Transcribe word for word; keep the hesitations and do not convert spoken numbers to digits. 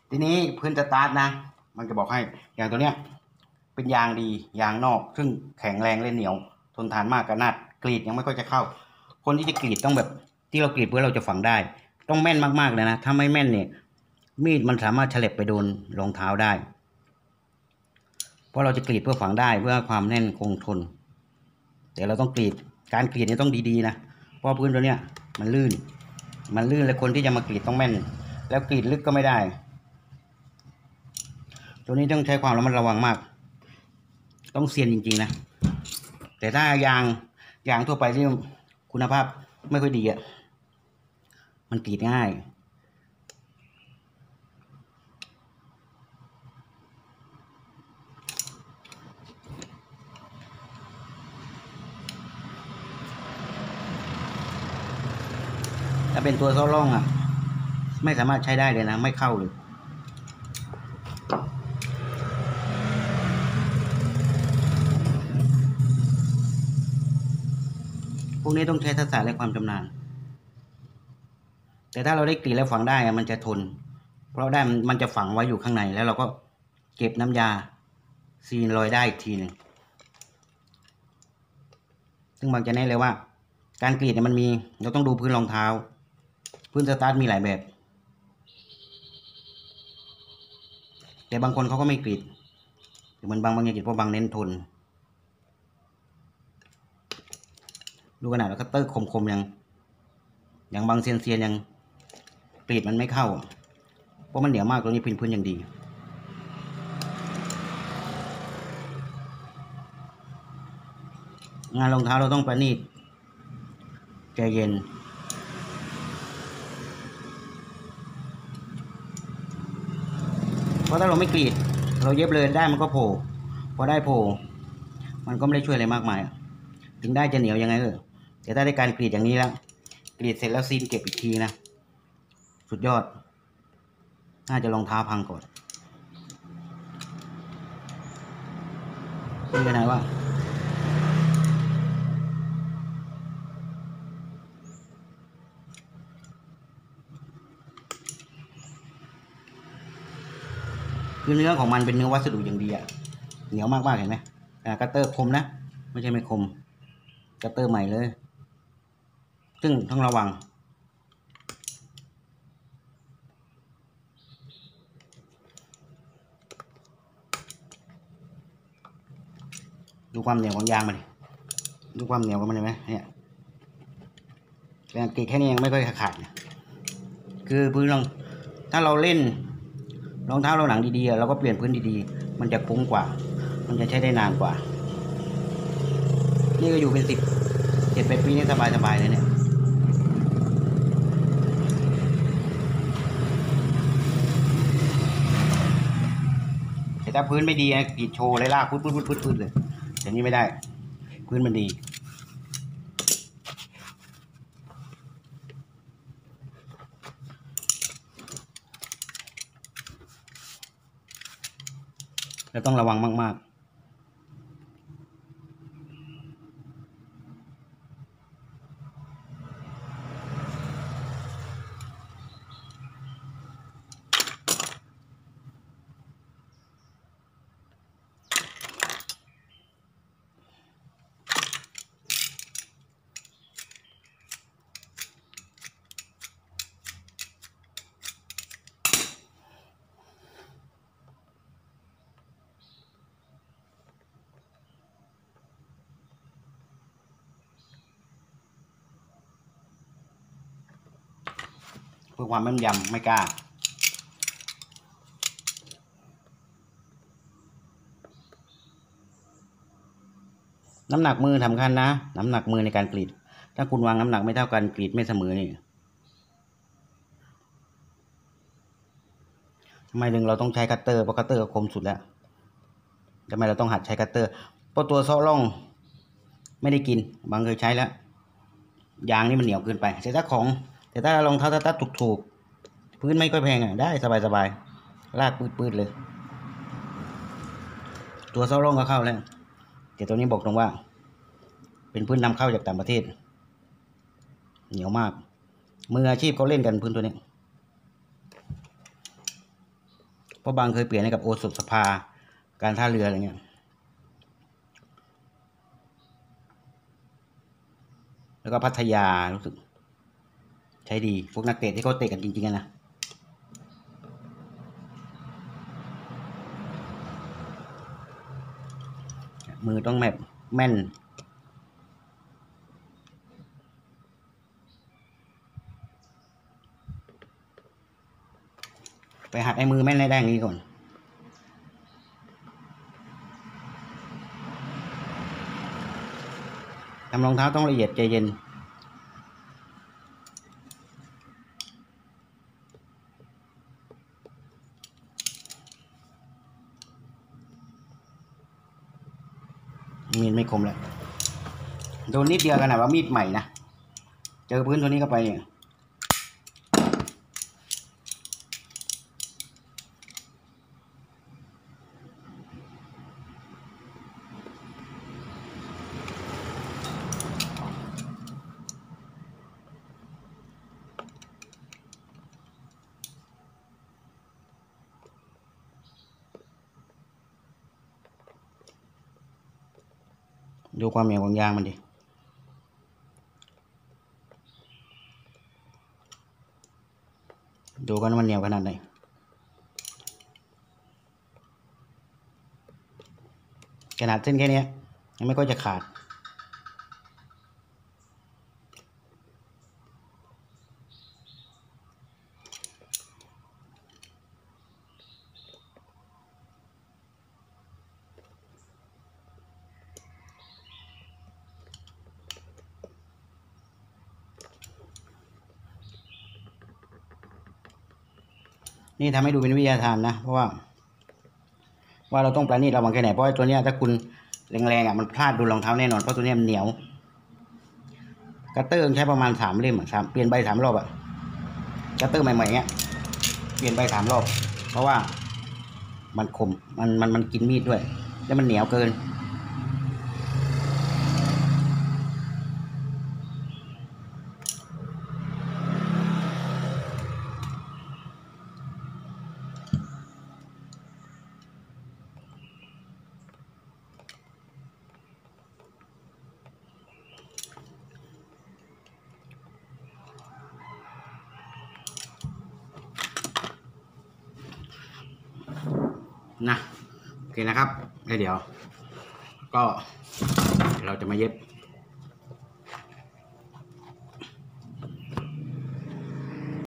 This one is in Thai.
ทีนี้พื้นสตาร์ทนะมันจะบอกให้อย่างตัวเนี้ยเป็นยางดียางนอกซึ่งแข็งแรงและเหนียวทนทานมากกระนาดกรีดยังไม่ค่อยจะเข้าคนที่จะกรีดต้องแบบที่เรากรีดเพื่อเราจะฝังได้ต้องแม่นมากๆเลยนะถ้าไม่แม่นเนี่ยมีดมันสามารถเฉล็บไปโดนรองเท้าได้เพราะเราจะกรีดเพื่อฝังได้เพื่อความแน่นคงทนแต่เราต้องกรีดการกรีดนี่ต้องดีๆนะเพราะพื้นตัวเนี้ยมันลื่นมันลื่นและคนที่จะมากรีดต้องแม่นแล้วกรีดลึกก็ไม่ได้ตัวนี้ต้องใช้ความระมัดระวังมากต้องเซียนจริงๆนะแต่ถ้ายางยางทั่วไปที่คุณภาพไม่ค่อยดีอ่ะมันกรีดง่ายถ้าเป็นตัวโซ่ล่องอ่ะไม่สามารถใช้ได้เลยนะไม่เข้าเลยพวกนี้ต้องใช้ทักษะและความชำนาญแต่ถ้าเราได้กรีดแล้วฝังได้มันจะทนเพราะได้มันจะฝังไว้อยู่ข้างในแล้วเราก็เก็บน้ำยาซีนรอยได้อีกทีหนึ่งซึ่งบางจะแนะเลยว่าการกรีดเนี่ยมันมีเราต้องดูพื้นรองเท้าพื้นสตาร์ทมีหลายแบบแต่บางคนเขาก็ไม่กรีดเหมือนบางบางอย่างกรีดเพราะบางเน้นทนดูขนาดแล้วคัตเตอร์คมๆยังอย่างบางเซียนเซียนยังกรีดมันไม่เข้าเพราะมันเหนียวมากตัวนี้พื้นพื้นอย่างดีงานรองเท้าเราต้องประณีตใจเย็นเพราะถ้าเราไม่กรีดเราเย็บเลยได้มันก็โผล่พอได้โผล่มันก็ไม่ได้ช่วยอะไรมากมายถึงได้จะเหนียวยังไงเออแต่ถ้าได้การกรีดอย่างนี้แล้วกรีดเสร็จแล้วซีนเก็บอีกทีนะสุดยอดน่าจะรองเท้าพังก่อนนี่เป็นไงวะคือเนื้อของมันเป็นเนื้อวัสดุอย่างดีอะเหนียวมากๆเห็นไหมคัตเตอร์คมนะไม่ใช่ไม่คมคัตเตอร์ใหม่เลยซึ่งต้องระวังดูความเหนียวของยางมันดิดูความเหนียวของมันเห็นไหมเนี่ยแรงกรีดแค่นี้ยังไม่ค่อยขาดเนี่ยคือพื้นรองถ้าเราเล่นรองเท้าเราหนังดีๆเราก็เปลี่ยนพื้นดีๆมันจะคุ้มกว่ามันจะใช้ได้นานกว่านี่ก็อยู่เป็นสิบเจ็ดแปดปีนี่สบายๆเลยเนี่ยแต่ถ้าพื้นไม่ดีนะกรีดโชว์เลยลากพื้นๆๆๆเลยแต่นี่ไม่ได้พื้นมันดีเราต้องระวังมากๆเพื่อความแม่นยำไม่กล้าน้ำหนักมือสำคัญนะน้ำหนักมือในการกรีดถ้าคุณวางน้ำหนักไม่เท่ากันกรีดไม่เสมอนี่ทำไมถึงเราต้องใช้คัตเตอร์เพราะคัตเตอร์คมสุดแล้วทำไมเราต้องหัดใช้คัตเตอร์เพราะตัวโซ่ร่องไม่ได้กินบางเคยใช้แล้วยางนี่มันเหนียวเกินไปแต่ถ้าของแต่ถ้ารองเท้าตัดถูกๆพื้นไม่ค่อยแพงอ่ะได้สบายๆลากปืดๆเลยตัวโซ่ร่องก็เข้าแล้วแต่ตัวนี้บอกตรงว่าเป็นพื้นนำเข้าจากต่างประเทศเหนียวมากมืออาชีพเขาเล่นกันพื้นตัวนี้เพราะบางเคยเปลี่ยนให้กับโอสถสภาการท่าเรืออะไรเงี้ยแล้วก็พัทยารู้สึกใช้ดีพวกนักเตะที่เขาเตะกันจริงๆนะมือต้องแบบแม่นไปหัดไอ้มือแม่นได้อย่างนี้ก่อนทำรองเท้าต้องละเอียดใจเย็นมีดไม่คมแล้วโดนนิดเดียวกันนะว่ามีดใหม่นะเจอพื้นตัวนี้เข้าไปเนี่ยดูความเหนียวของยางมันดิดูกันว่ามันเหนียวขนาดไหนขนาดเส้นแค่นี้ยังไม่ก็จะขาดนี่ทำให้ดูเป็นวิทยาทานนะเพราะว่าว่าเราต้องประณีตระวังแค่ไหนเพราะไอ้ตัวเนี้ยถ้าคุณแรงๆอ่ะมันพลาดดูรองเท้าแน่นอนเพราะตัวเนี้ยมันเหนียวกัตเตอร์ใช้ประมาณสามเล่มอ่ะสามเปลี่ยนใบสามรอบอ่ะกัตเตอร์ใหม่ๆเงี้ยเปลี่ยนใบสามรอบเพราะว่ามันคมมันมันมันกินมีดด้วยแล้วมันเหนียวเกินนะโอเคนะครับแล้วเดี๋ยวก็เราจะมาเย็บ